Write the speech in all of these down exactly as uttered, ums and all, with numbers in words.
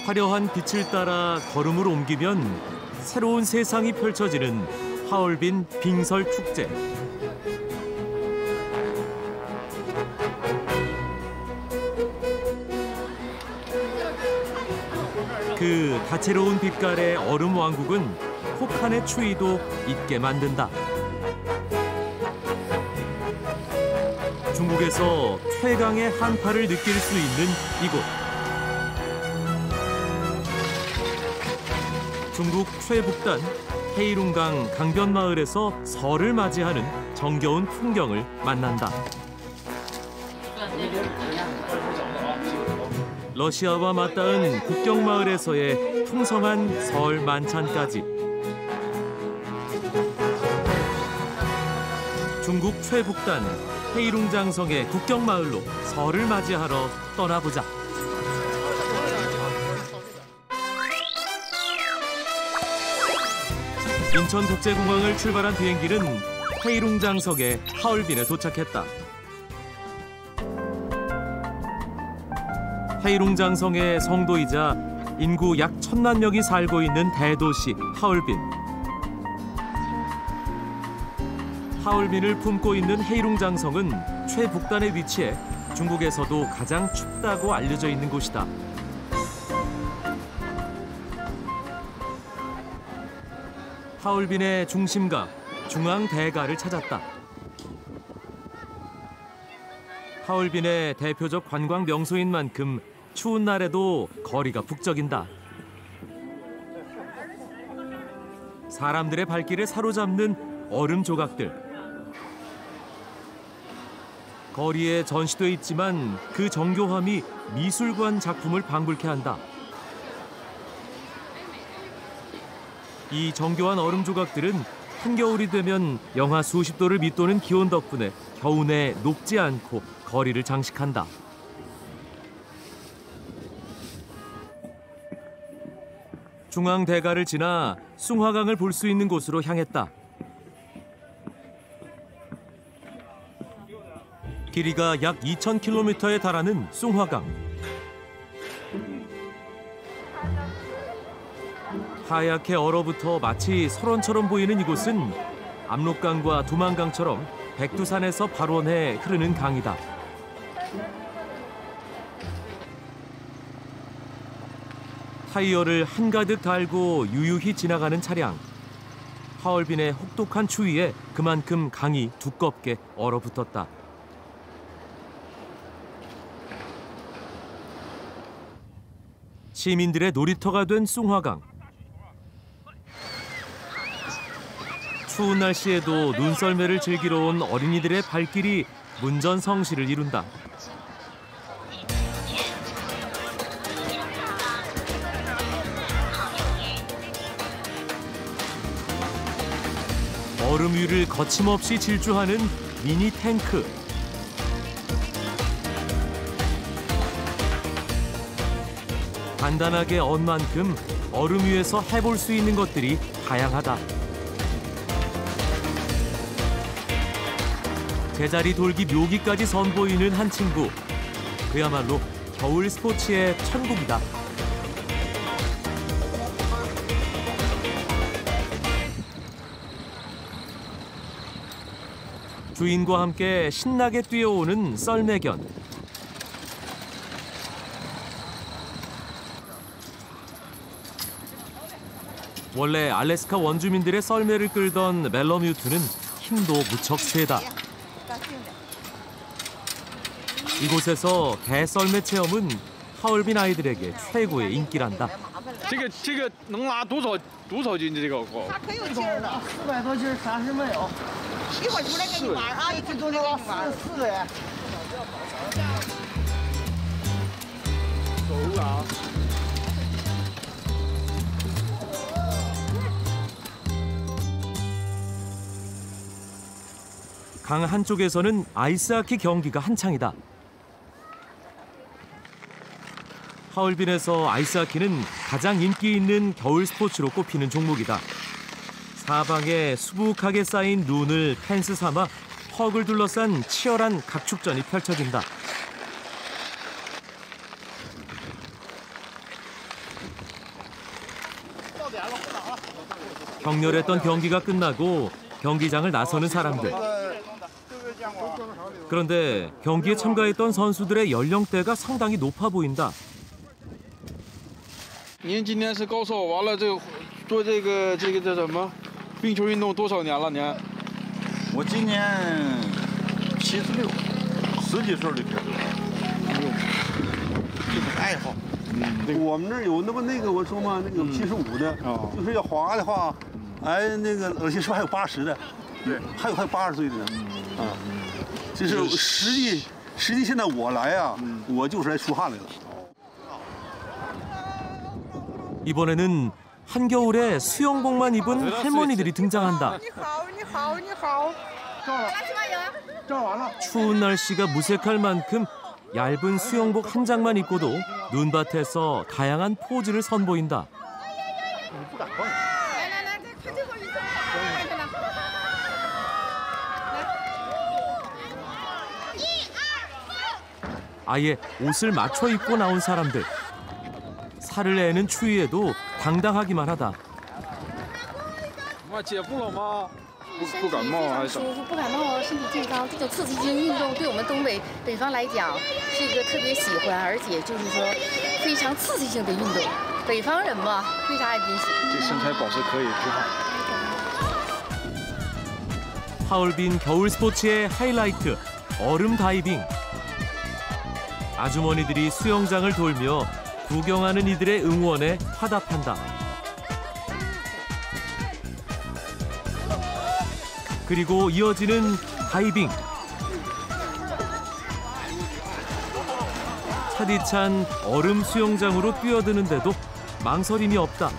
화려한 빛을 따라 걸음을 옮기면 새로운 세상이 펼쳐지는 하얼빈 빙설 축제. 그 다채로운 빛깔의 얼음 왕국은 혹한의 추위도 잊게 만든다. 중국에서 최강의 한파를 느낄 수 있는 이곳. 중국 최북단 헤이룽강 강변마을에서 설을 맞이하는 정겨운 풍경을 만난다. 러시아와 맞닿은 국경마을에서의 풍성한 설 만찬까지. 중국 최북단 헤이룽장성의 국경마을로 설을 맞이하러 떠나보자. 인천국제공항을 출발한 비행기는 헤이룽장성의 하얼빈에 도착했다. 헤이룽장성의 성도이자 인구 약 천만 명이 살고 있는 대도시 하얼빈. 하얼빈을 품고 있는 헤이룽장성은 최북단에 위치해 중국에서도 가장 춥다고 알려져 있는 곳이다. 하얼빈의 중심가 중앙대가를 찾았다. 하얼빈의 대표적 관광 명소인 만큼 추운 날에도 거리가 북적인다. 사람들의 발길을 사로잡는 얼음 조각들. 거리에 전시돼 있지만 그 정교함이 미술관 작품을 방불케 한다. 이 정교한 얼음 조각들은 한겨울이 되면 영하 수십 도를 밑도는 기온 덕분에 겨우내 녹지 않고 거리를 장식한다. 중앙대가를 지나 숭화강을 볼 수 있는 곳으로 향했다. 길이가 약 이천 킬로미터에 달하는 숭화강. 하얗게 얼어붙어 마치 설원처럼 보이는 이곳은 압록강과 두만강처럼 백두산에서 발원해 흐르는 강이다. 타이어를 한가득 달고 유유히 지나가는 차량. 하얼빈의 혹독한 추위에 그만큼 강이 두껍게 얼어붙었다. 시민들의 놀이터가 된 숭화강. 추운 날씨에도 눈썰매를 즐기러 온 어린이들의 발길이 문전성시를 이룬다. 얼음 위를 거침없이 질주하는 미니 탱크. 간단하게 언 만큼 얼음 위에서 해볼 수 있는 것들이 다양하다. 제자리 돌기 묘기까지 선보이는 한 친구. 그야말로 겨울 스포츠의 천국이다. 주인과 함께 신나게 뛰어오는 썰매견. 원래 알래스카 원주민들의 썰매를 끌던 멜러뮤트는 힘도 무척 세다. 이곳에서 대썰매 체험은 하얼빈 아이들에게 최고의 인기란다. 这个这个能拉多少多少斤？这个锅？ 它可有劲儿了， 四百多斤，三十没有。 一会儿出来给你玩啊，一会儿出来给你玩。 四四的。 走啊！ 강 한쪽에서는 아이스하키 경기가 한창이다. 하얼빈에서 아이스하키는 가장 인기 있는 겨울 스포츠로 꼽히는 종목이다. 사방에 수북하게 쌓인 눈을 펜스 삼아 헉을 둘러싼 치열한 각축전이 펼쳐진다. 격렬했던 경기가 끝나고 경기장을 나서는 사람들. 그런데 경기에 참가했던 선수들의 연령대가 상당히 높아 보인다. 您今年是高寿，完了这个做这个这个叫什么冰球运动多少年了？您？ 我今年七十六，十几岁就开始了。这个爱好。我们那儿有那么那个我说嘛，那个七十五的，就是要滑的话，哎，那个而且是不是还有八十的？对，还有还有八十岁的呢。啊，就是实际实际现在我来啊，我就是来出汗来了。 이번에는 한겨울에 수영복만 입은 할머니들이 등장한다. 추운 날씨가 무색할 만큼 얇은 수영복 한 장만 입고도 눈밭에서 다양한 포즈를 선보인다. 아예 옷을 맞춰 입고 나온 사람들. 살을 내는 추위에도 당당하기만 하다. 妈姐不冷吗？不不感冒还是？ 舒服，不感冒，身体健康。这种刺激性运动对我们东北北方来讲是一个特别喜欢，而且就是说非常刺激性的运动。北方人嘛，为啥也挺喜欢？ 这身材保持可以，挺好。 하얼빈 겨울 스포츠의 하이라이트, 얼음 다이빙. 아주머니들이 수영장을 돌며 구경하는 이들의 응원에 화답한다. 그리고 이어지는 다이빙. 차디찬 얼음 수영장으로 뛰어드는데도 망설임이 없다.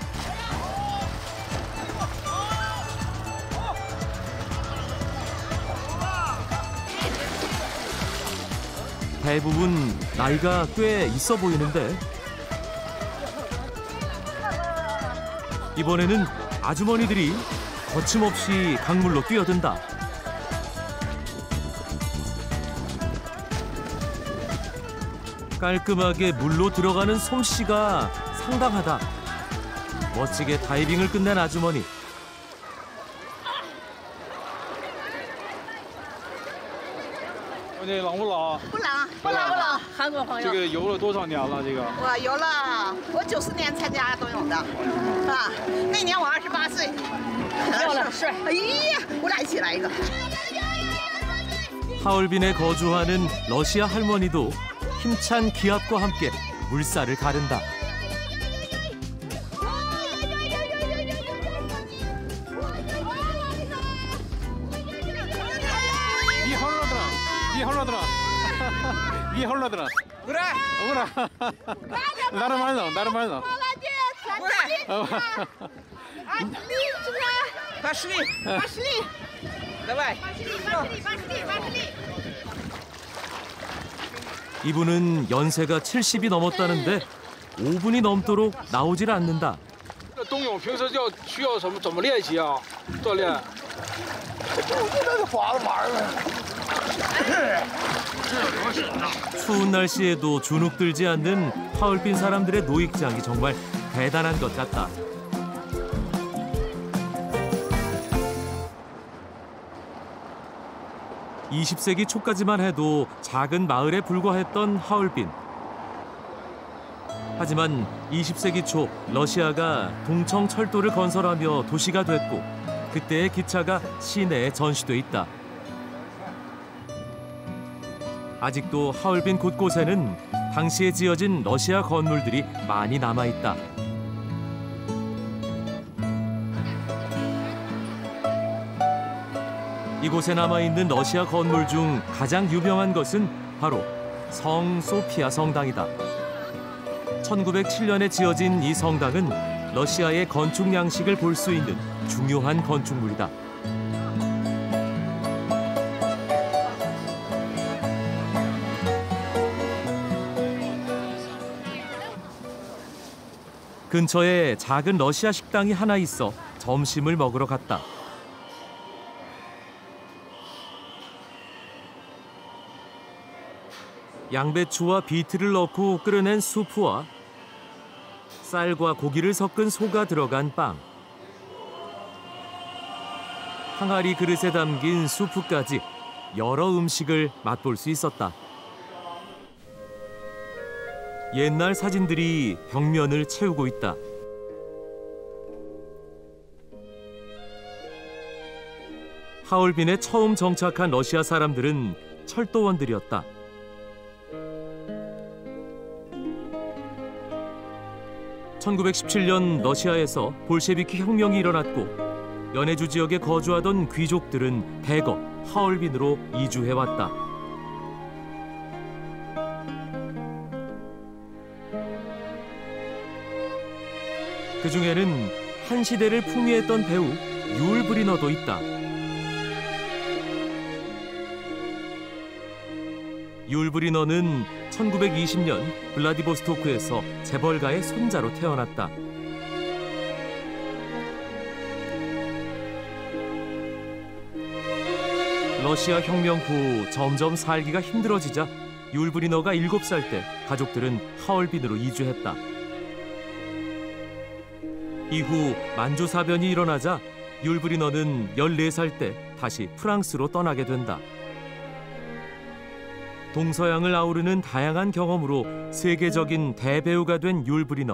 대부분 나이가 꽤 있어 보이는데 이번에는 아주머니들이 거침없이 강물로 뛰어든다. 깔끔하게 물로 들어가는 솜씨가 상당하다. 멋지게 다이빙을 끝낸 아주머니. 你冷不冷？ 不冷，不冷不冷。 韩国朋友， 这个游了多少年了？这个？ 我游了，我九十年参加冬泳的，啊，那年我二十八岁。漂亮，帅！哎呀，我俩一起来一个。 하얼빈에 거주하는 러시아 할머니도 힘찬 기합과 함께 물살을 가른다. 니 헐러더라, 니 헐러더라, 니 헐러더라. 그래. 그래. 나를 말но, 나를 말но. Пошли, пошли. Давай. 이분은 연세가 칠십이 넘었다는데 오 분이 넘도록 나오질 않는다. 冬泳平时要需要什么怎么练习啊？锻炼？ 추운 날씨에도 주눅 들지 않는 하얼빈 사람들의 노익장이 정말 대단한 것 같다. 이십 세기 초까지만 해도 작은 마을에 불과했던 하얼빈. 하지만 이십 세기 초 러시아가 동청 철도를 건설하며 도시가 됐고 그때의 기차가 시내에 전시돼 있다. 아직도 하얼빈 곳곳에는 당시에 지어진 러시아 건물들이 많이 남아있다. 이곳에 남아있는 러시아 건물 중 가장 유명한 것은 바로 성 소피아 성당이다. 천구백칠 년에 지어진 이 성당은 러시아의 건축 양식을 볼 수 있는 중요한 건축물이다. 근처에 작은 러시아 식당이 하나 있어 점심을 먹으러 갔다. 양배추와 비트를 넣고 끓여낸 수프와 쌀과 고기를 섞은 소가 들어간 빵. 항아리 그릇에 담긴 수프까지 여러 음식을 맛볼 수 있었다. 옛날 사진들이 벽면을 채우고 있다. 하얼빈에 처음 정착한 러시아 사람들은 철도원들이었다. 천구백십칠 년 러시아에서 볼셰비키 혁명이 일어났고 연해주 지역에 거주하던 귀족들은 대거 하얼빈으로 이주해왔다. 그 중에는 한 시대를 풍미했던 배우 율 브리너도 있다. 율 브리너는 천구백이십 년 블라디보스토크에서 재벌가의 손자로 태어났다. 러시아 혁명 후 점점 살기가 힘들어지자 율 브리너가 일곱 살 때 가족들은 하얼빈으로 이주했다. 이후 만주사변이 일어나자 율 브리너는 열네 살 때 다시 프랑스로 떠나게 된다. 동서양을 아우르는 다양한 경험으로 세계적인 대배우가 된 율 브리너.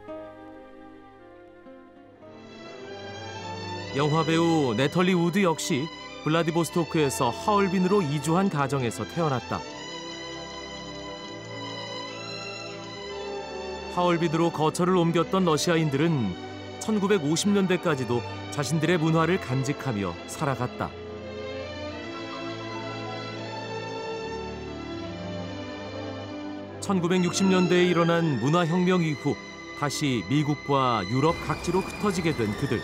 영화배우 내털리 우드 역시 블라디보스토크에서 하얼빈으로 이주한 가정에서 태어났다. 하얼빈으로 거처를 옮겼던 러시아인들은 천구백오십 년대까지도 자신들의 문화를 간직하며 살아갔다. 천구백육십 년대에 일어난 문화혁명 이후 다시 미국과 유럽 각지로 흩어지게 된 그들.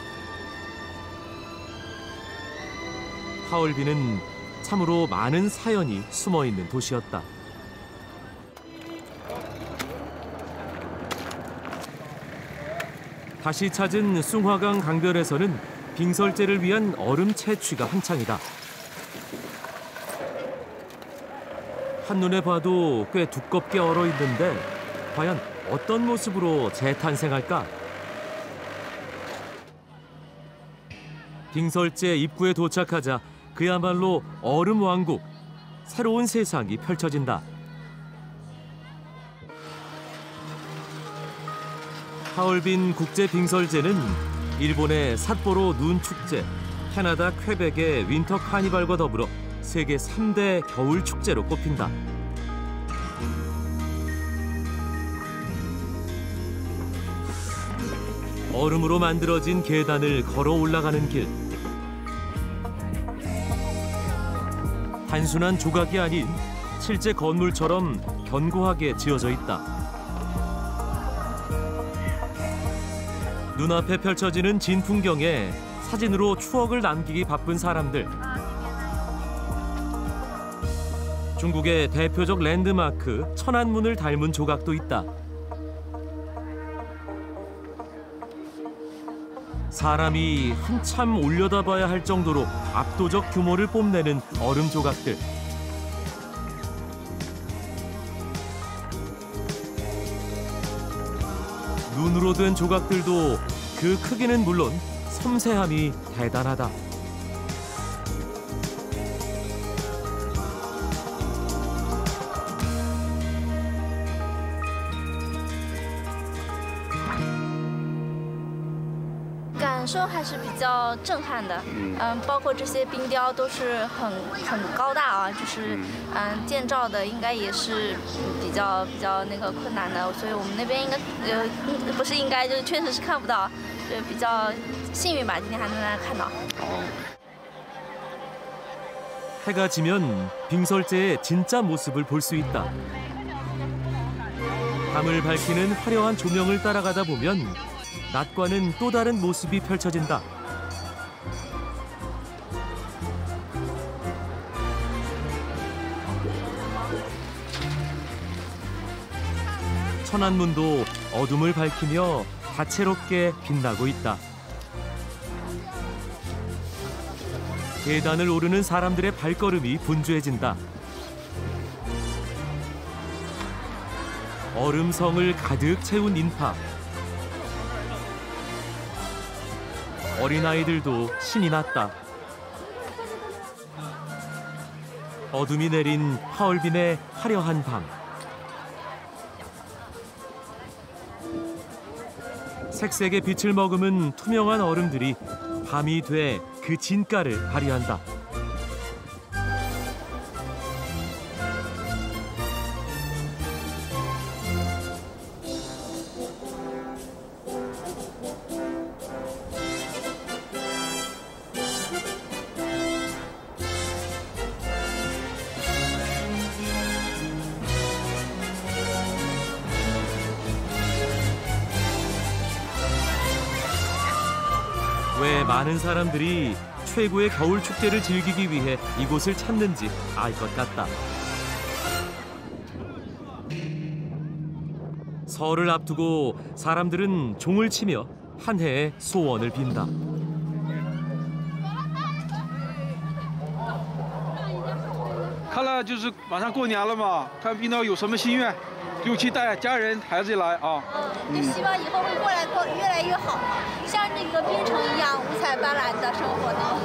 하얼빈은 참으로 많은 사연이 숨어있는 도시였다. 다시 찾은 숭화강 강변에서는 빙설제를 위한 얼음 채취가 한창이다. 한눈에 봐도 꽤 두껍게 얼어있는데 과연 어떤 모습으로 재탄생할까? 빙설제 입구에 도착하자 그야말로 얼음 왕국, 새로운 세상이 펼쳐진다. 하얼빈 국제 빙설제는 일본의 삿포로 눈 축제, 캐나다 퀘벡의 윈터 카니발과 더불어 세계 삼 대 겨울 축제로 꼽힌다. 얼음으로 만들어진 계단을 걸어 올라가는 길. 단순한 조각이 아닌 실제 건물처럼 견고하게 지어져 있다. 눈앞에 펼쳐지는 진풍경에 사진으로 추억을 남기기 바쁜 사람들. 중국의 대표적 랜드마크 천안문을 닮은 조각도 있다. 사람이 한참 올려다봐야 할 정도로 압도적 규모를 뽐내는 얼음 조각들. 눈으로 된 조각들도 그 크기는 물론 섬세함이 대단하다. 感受还是比较震撼的，嗯，包括这些冰雕都是很很高大啊，就是嗯建造的应该也是比较比较那个困难的，所以我们那边应该呃不是应该就是确实是看不到，就比较幸运吧，今天还能来看到。 해가 지면 빙설제의 진짜 모습을 볼 수 있다. 밤을 밝히는 화려한 조명을 따라가다 보면 낮과는 또 다른 모습이 펼쳐진다. 천안문도 어둠을 밝히며 다채롭게 빛나고 있다. 계단을 오르는 사람들의 발걸음이 분주해진다. 얼음성을 가득 채운 인파. 어린아이들도 신이 났다. 어둠이 내린 하얼빈의 화려한 밤. 색색의 빛을 머금은 투명한 얼음들이 밤이 돼 그 진가를 발휘한다. 왜 많은 사람들이 최고의 겨울 축제를 즐기기 위해 이곳을 찾는지 알 것 같다. 설을 앞두고 사람들은 종을 치며 한 해의 소원을 빈다. 看了就是马上过年了嘛，看冰刀有什么心愿，就去带家人孩子来啊。 就希望以后会过来过越来越好嘛，像这个冰城一样五彩斑斓的生活呢。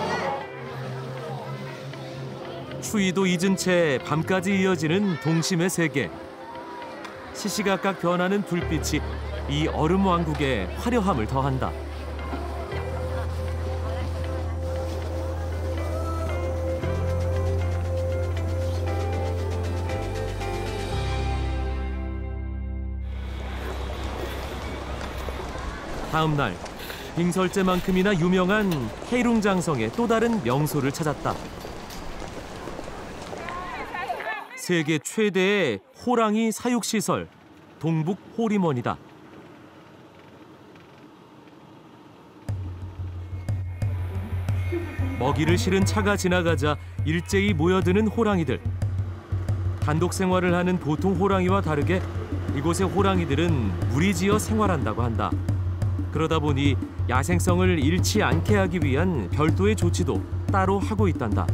추위도 잊은 채 밤까지 이어지는 동심의 세계. 시시각각 변하는 불빛이 이 얼음 왕국의 화려함을 더한다. 다음 날 빙설제만큼이나 유명한 헤이룽장성의 또 다른 명소를 찾았다. 세계 최대의 호랑이 사육시설 동북 호리먼이다. 먹이를 실은 차가 지나가자 일제히 모여드는 호랑이들. 단독 생활을 하는 보통 호랑이와 다르게 이곳의 호랑이들은 무리지어 생활한다고 한다. 그러다 보니 야생성을 잃지 않게 하기 위한 별도의 조치도 따로 하고 있단다.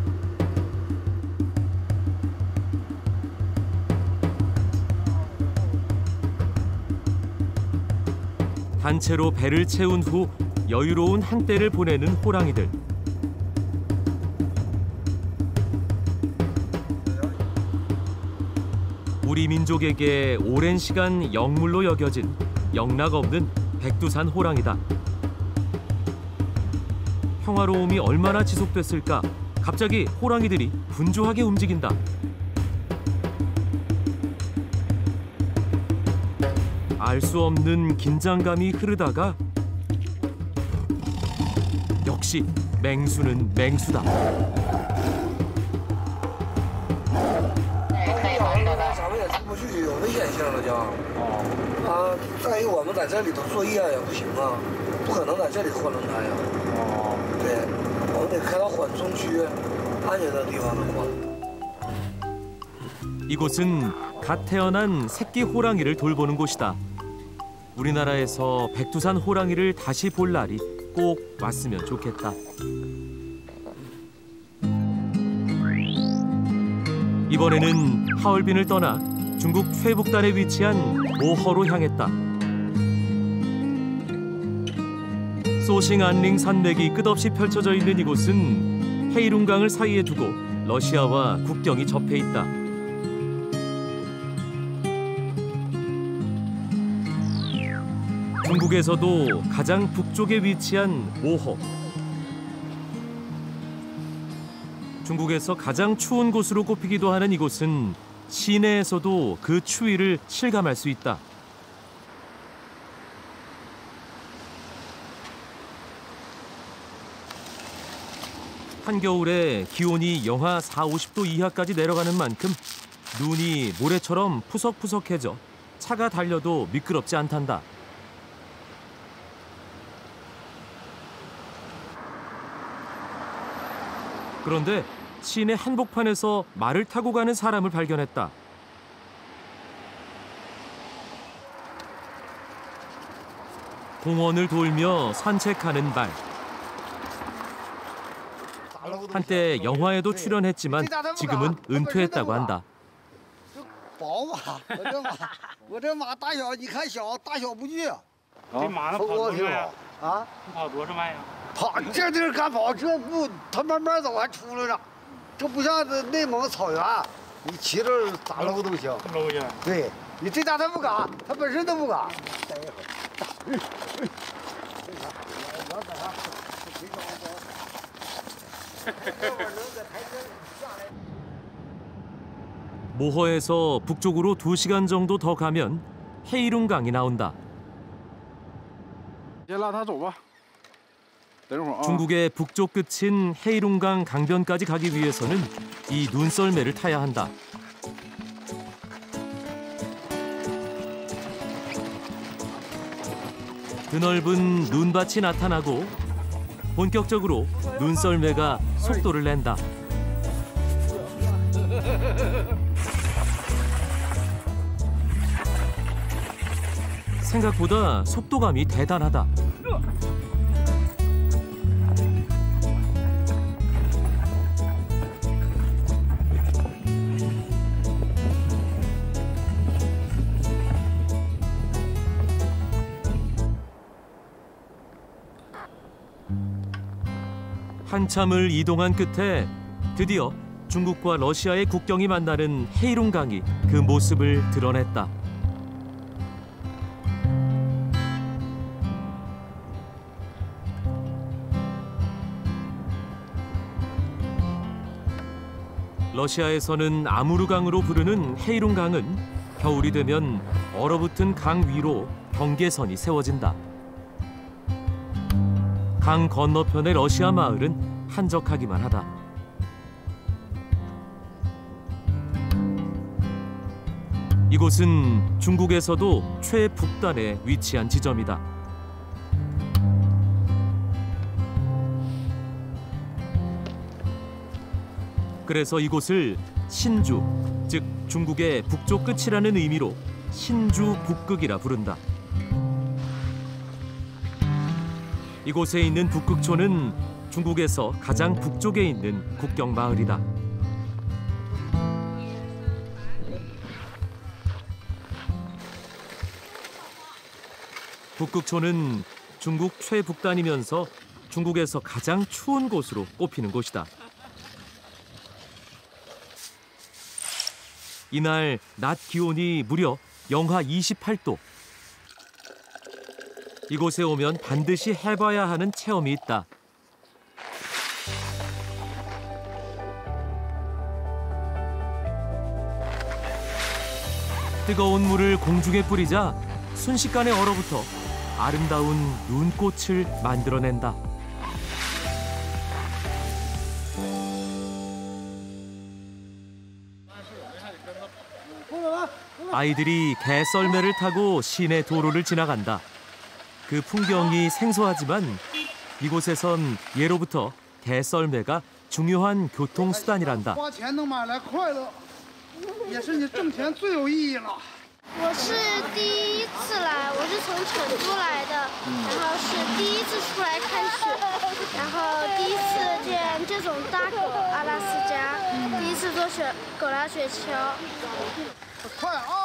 단체로 배를 채운 후 여유로운 한때를 보내는 호랑이들. 우리 민족에게 오랜 시간 영물로 여겨진 영락 없는 백두산 호랑이다. 평화로움이 얼마나 지속됐을까? 갑자기 호랑이들이 분주하게 움직인다. 알 수 없는 긴장감이 흐르다가 역시 맹수는 맹수다. 咱们也出不去，有危险性了就。啊，再一个我们在这里头作业也不行啊，不可能在这里换轮胎呀。哦。对，我们得开到缓冲区，安全的地方能换。 이곳은 갓 태어난 새끼 호랑이를 돌보는 곳이다. 우리나라에서 백두산 호랑이를 다시 볼 날이 꼭 왔으면 좋겠다. 이번에는 하얼빈을 떠나 중국 최북단에 위치한 모허로 향했다. 소싱 안링 산맥이 끝없이 펼쳐져 있는 이곳은 헤이룽강을 사이에 두고 러시아와 국경이 접해 있다. 중국에서도 가장 북쪽에 위치한 모허. 중국에서 가장 추운 곳으로 꼽히기도 하는 이곳은 시내에서도 그 추위를 실감할 수 있다. 한겨울에 기온이 영하 사오십 도 이하까지 내려가는 만큼 눈이 모래처럼 푸석푸석해져 차가 달려도 미끄럽지 않단다. 그런데 시내 한복판에서 말을 타고 가는 사람을 발견했다. 공원을 돌며 산책하는 말. 한때 영화에도 출연했지만 지금은 은퇴했다고 한다. 宝马，我这马，我这马大小，你看小，大小不巨。 这马能跑多远？ 啊？ 跑多少迈呀？ 跑这地儿敢跑？这不，他慢慢走还出来了。这不像这内蒙草原，你骑着咋搂都行。 搂去。 对，你这家他不敢，他本身都不敢。待一会儿。 모허에서 북쪽으로 두 시간 정도 더 가면 헤이룽강이 나온다. 先拉他走吧。等一会儿啊。 중국의 북쪽 끝인 헤이룽강 강변까지 가기 위해서는 이 눈썰매를 타야 한다. 드넓은 눈밭이 나타나고 본격적으로 눈썰매가 속도를 낸다. 생각보다 속도감이 대단하다. 한참을 이동한 끝에 드디어 중국과 러시아의 국경이 만나는 헤이룽강이 그 모습을 드러냈다. 러시아에서는 아무르강으로 부르는 헤이룽강은 겨울이 되면 얼어붙은 강 위로 경계선이 세워진다. 강 건너편의 러시아 마을은 한적하기만 하다. 이곳은 중국에서도 최북단에 위치한 지점이다. 그래서 이곳을 신주, 즉 중국의 북쪽 끝이라는 의미로 신주 북극이라 부른다. 이곳에 있는 북극초는 중국에서 가장 북쪽에 있는 국경 마을이다. 북극초는 중국 최북단이면서 중국에서 가장 추운 곳으로 꼽히는 곳이다. 이날 낮 기온이 무려 영하 이십팔 도. 이곳에 오면 반드시 해봐야 하는 체험이 있다. 뜨거운 물을 공중에 뿌리자 순식간에 얼어붙어 아름다운 눈꽃을 만들어낸다. 아이들이 개썰매를 타고 시내 도로를 지나간다. 그 풍경이 생소하지만 이곳에선 예로부터 개썰매가 중요한 교통수단이란다. 我是第一次来，我是从成都来的，然后是第一次出来看雪，然后第一次见这种大狗阿拉斯加，第一次坐雪狗拉雪橇。 快啊！